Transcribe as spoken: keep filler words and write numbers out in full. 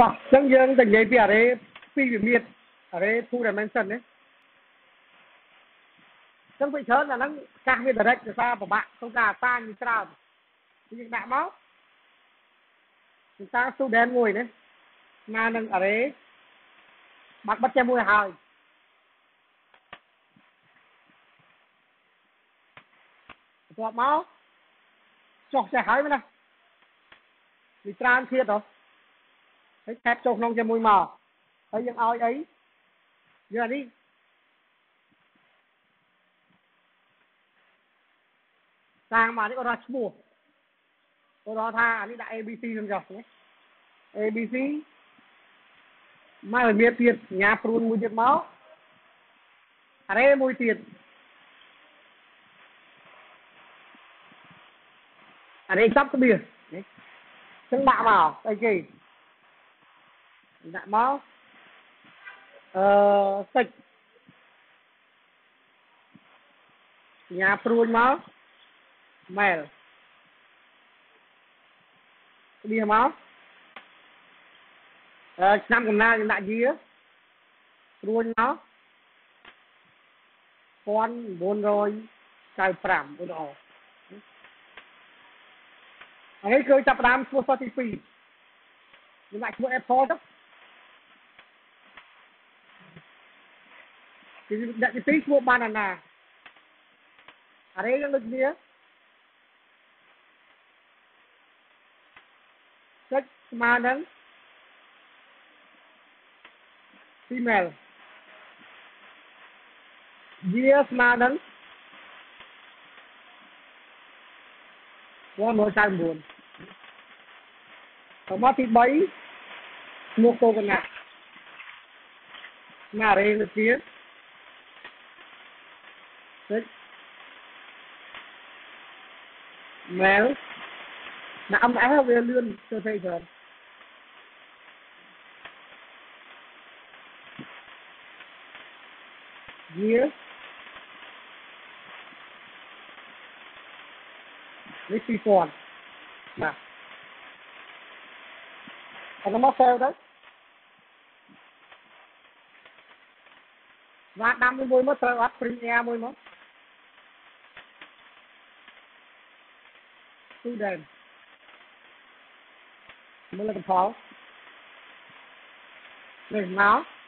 chẳng dương tình nhảy bìa đấy phi bị miệt ở đây thu dimension đấy chẳng bị chớn là nó càng miệt ở đây từ xa của bạn không cả ta như thế nào thì những đại máu chúng ta su đen ngồi đấy mà nâng ở đấy bắt bắt cho mùi hào cho máu chọc xe hỏi mới nè vì tràn thiệt rồi thấy thép chọc nông cho mùi màu thấy những oi ấy giờ đi sang mà đi có ra mua có đó tha đi đại a bê xê xong rồi nhé a bê xê mà ở miệt tiền nhà prun mùi tiền máu ở đây mùi tiền ở đây sắp cái bìa chân đạ vào đây kì đạ máu ờ sạch nhà prun máu mèo bìa máu ờ năm còn na đại gì á prun máu con bốn rồi cài phẳng cái đó ở đây cơ chập đam số sáu mươi nhưng lại số Apple đó thì đại cái tí số banana ở đây nó gì á cách mà nâng female yes mà nâng qua mỗi sai buồn còn mất thì bấy mua cô con ngạc mà đây là phía đấy mèo là ông đã về lươn cho thầy rồi yes lấy phi còn mà nó mất theo đấy và năm mươi môi mất trời bắt premier môi mất tu đèn mới là cái pháo để máu